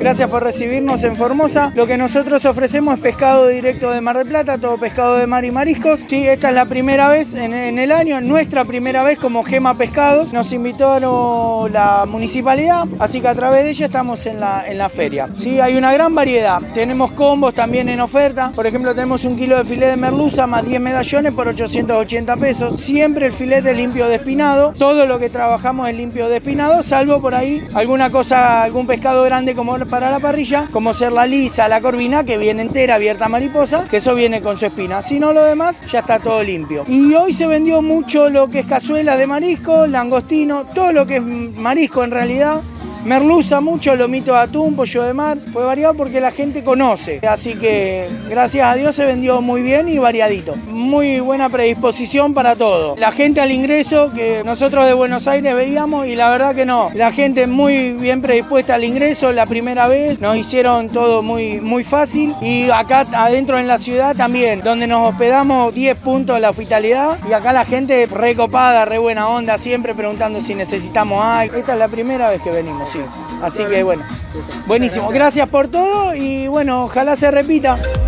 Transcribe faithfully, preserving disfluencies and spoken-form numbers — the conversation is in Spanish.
Gracias por recibirnos en Formosa. Lo que nosotros ofrecemos es pescado directo de Mar del Plata, todo pescado de mar y mariscos. Sí, esta es la primera vez en, en el año, nuestra primera vez como Gema Pescados. Nos invitó la municipalidad, así que a través de ella estamos en la, en la feria. Sí, hay una gran variedad. Tenemos combos también en oferta. Por ejemplo, tenemos un kilo de filete de merluza más diez medallones por ochocientos ochenta pesos. Siempre el filete es limpio de espinado. Todo lo que trabajamos es limpio de espinado, salvo por ahí alguna cosa, algún pescado grande como para la parrilla, como ser la lisa, la corvina, que viene entera, abierta mariposa, que eso viene con su espina. Si no, lo demás ya está todo limpio. Y hoy se vendió mucho lo que es cazuela de marisco, langostino, todo lo que es marisco en realidad. Merluza mucho, lomito de atún, pollo de mar, fue variado porque la gente conoce. Así que gracias a Dios se vendió muy bien y variadito. Muy buena predisposición para todo. La gente al ingreso, que nosotros de Buenos Aires veíamos y la verdad que no. La gente muy bien predispuesta al ingreso la primera vez, nos hicieron todo muy, muy fácil. Y acá adentro en la ciudad también, donde nos hospedamos, diez puntos de la hospitalidad. Y acá la gente re copada, re buena onda, siempre preguntando si necesitamos algo. Esta es la primera vez que venimos. Sí. Así que bueno, buenísimo. Gracias por todo y bueno, ojalá se repita.